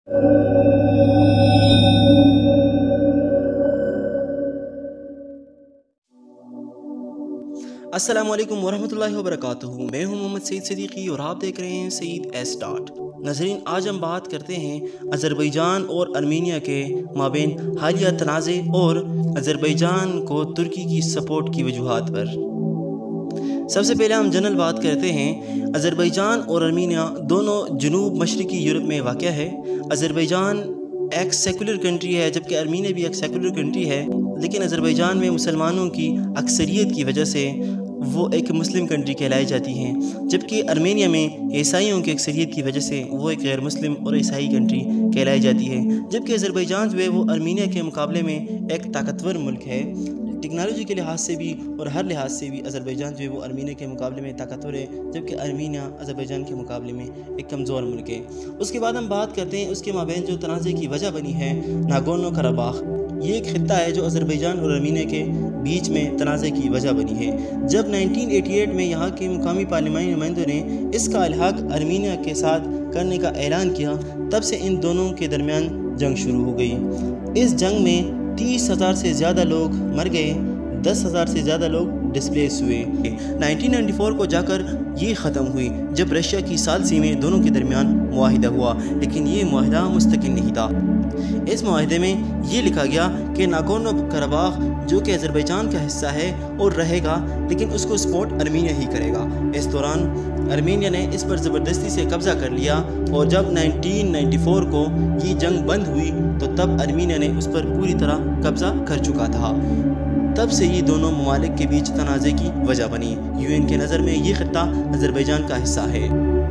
अस्सलाम वालेकुम वरहमतुल्लाहि वबरकातुहू। मैं हूं मोहम्मद सईद सिद्दीकी और आप देख रहे हैं सईद एस डॉट। नाज़रीन, आज हम बात करते हैं अज़रबैजान और आर्मीनिया के माबैन हालिया तनाज़े और अज़रबैजान को तुर्की की सपोर्ट की वजूहात पर। सबसे पहले हम जनरल बात करते हैं। अज़रबैजान और आर्मीनिया दोनों जनूब मशरक़ी यूरोप में वाक़या है। अज़रबैजान एक सेकुलर कंट्री है जबकि आर्मीनिया भी एक सेकुलर कंट्री है, लेकिन अज़रबैजान में मुसलमानों की अक्सरियत की वजह से वो एक मुस्लिम कंट्री कहलाई जाती हैं, जबकि आर्मेनिया में ईसाइयों की अक्सरियत की वजह से वो एक गैर मुस्लिम और ईसाई कंट्री कहलाई जाती है। जबकि अज़रबैजान जो है वो आर्मेनिया के मुकाबले में एक ताकतवर मुल्क है। टेक्नोलॉजी के लिहाज से भी और हर लिहाज से भी अज़रबैजान जो है वो आर्मेनिया के मुकाबले में ताकतवर है, जबकि आर्मेनिया अज़रबैजान के मुकाबले में एक कमज़ोर मुल्क है। उसके बाद हम बात करते हैं उसके माबैन जो तनाज़े की वजह बनी है, नागोर्नो कराबाख। ये एक खित्ता है जो अज़रबैजान और आर्मेनिया के बीच में तनाज़े की वजह बनी है। जब 1988 में यहाँ के मुकामी पार्लिमानी नुमाइंदों ने इसका इल्हाक़ आर्मेनिया के साथ करने का ऐलान किया, तब से इन दोनों के दरमियान जंग शुरू हो गई। इस जंग में 30,000 से ज़्यादा लोग मर गए, 10,000 से ज़्यादा लोग डिस्प्लेस हुए। 1994 को जाकर ये ख़त्म हुई जब रशिया की सालसी में दोनों के दरमियान मुआहिदा हुआ, लेकिन ये मुआहिदा मुस्तकिल नहीं था। इस मुआहिदे में ये लिखा गया कि नागोर्नो कराबाख जो कि अज़रबैजान का हिस्सा है और रहेगा, लेकिन उसको सपोर्ट आर्मेनिया ही करेगा। इस दौरान आर्मेनिया ने इस पर ज़बरदस्ती से कब्ज़ा कर लिया और जब 1994 को ये जंग बंद हुई तो तब आर्मेनिया ने उस पर पूरी तरह कब्ज़ा कर चुका था। तब से ये दोनों ममालिक के बीच तनाज़े की वजह बनी। यूएन के नज़र में ये खित्ता अज़रबैजान का हिस्सा है।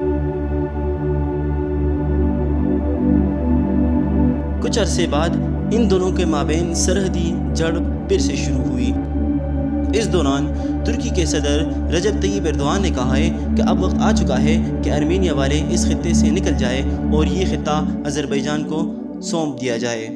कुछ अरसे बाद इन दोनों के माबैन सरहदी जड़ फिर से शुरू हुई। इस दौरान तुर्की के सदर रजब तय्यिप एर्दोगान ने कहा है कि अब वक्त आ चुका है कि आर्मेनिया वाले इस खित्ते से निकल जाए और ये खित्ता अज़रबैजान को सौंप दिया जाए।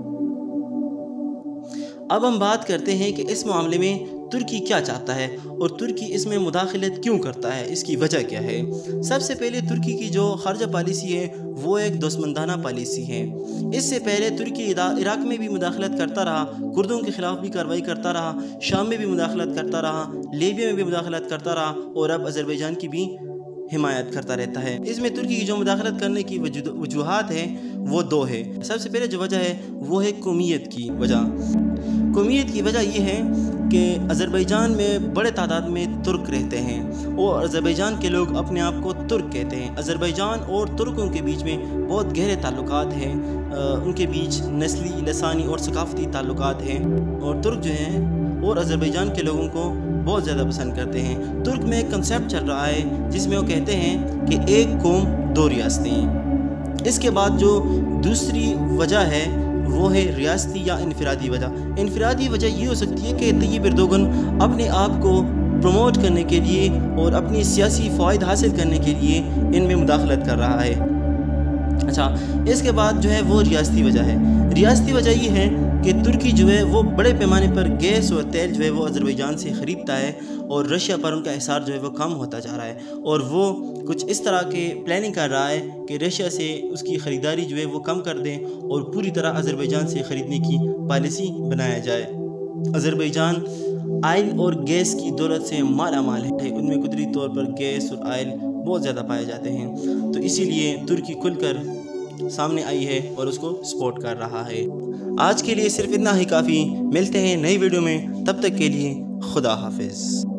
अब हम बात करते हैं कि इस मामले में तुर्की क्या चाहता है और तुर्की इसमें मुदाखलत क्यों करता है, इसकी वजह क्या है। सबसे पहले तुर्की की जो खारजा पॉलिसी है वो एक दोस्तमंदाना पॉलिसी है। इससे पहले तुर्की इराक में भी मुदाखलत करता रहा, कुर्दों के ख़िलाफ़ भी कार्रवाई करता रहा, शाम में भी मुदाखलत करता रहा, लीबिया में भी मुदाखलत करता रहा और अब अज़रबैजान की भी हिमायत करता रहता है। इसमें तुर्की की जो मुदाखलत करने की वजूहात है वो दो है। सबसे पहले जो वजह है वो है कौमियत की वजह। कौमियत की वजह ये है कि अज़रबैजान में बड़े तादाद में तुर्क रहते हैं और अज़रबैजान के लोग अपने आप को तुर्क कहते हैं। अज़रबैजान और तुर्कों के बीच में बहुत गहरे ताल्लुकात हैं, उनके बीच नस्ली, लसानी और सकाफ़ती ताल्लुकात हैं और तुर्क जो हैं और अज़रबैजान के लोगों को बहुत ज़्यादा पसंद करते हैं। तुर्क में एक कंसेप्ट चल रहा है जिसमें वो कहते हैं कि एक कौम दो रियासतें। इसके बाद जो दूसरी वजह है वो है रियासती या इनफरादी वजह। इनफरादी वजह ये हो सकती है कि तय्यिप एर्दोगान अपने आप को प्रमोट करने के लिए और अपनी सियासी फ़ायदा हासिल करने के लिए इनमें मुदाखलत कर रहा है। अच्छा, इसके बाद जो है वो रियासती वजह है। रियासती वजह ये है कि तुर्की जो है वो बड़े पैमाने पर गैस और तेल जो है वो अज़रबैजान से ख़रीदता है और रशिया पर उनका हिसार जो है वो कम होता जा रहा है और वो कुछ इस तरह के प्लानिंग कर रहा है कि रशिया से उसकी ख़रीदारी जो है वो कम कर दें और पूरी तरह अज़रबैजान से ख़रीदने की पॉलिसी बनाया जाए। अज़रबैजान आयल और गैस की दौलत से माला माल है, उनमें कुदरती तौर पर गैस और आयल बहुत ज़्यादा पाए जाते हैं, तो इसीलिए तुर्की खुलकर सामने आई है और उसको सपोर्ट कर रहा है। आज के लिए सिर्फ इतना ही काफ़ी। मिलते हैं नई वीडियो में, तब तक के लिए खुदा हाफिज़।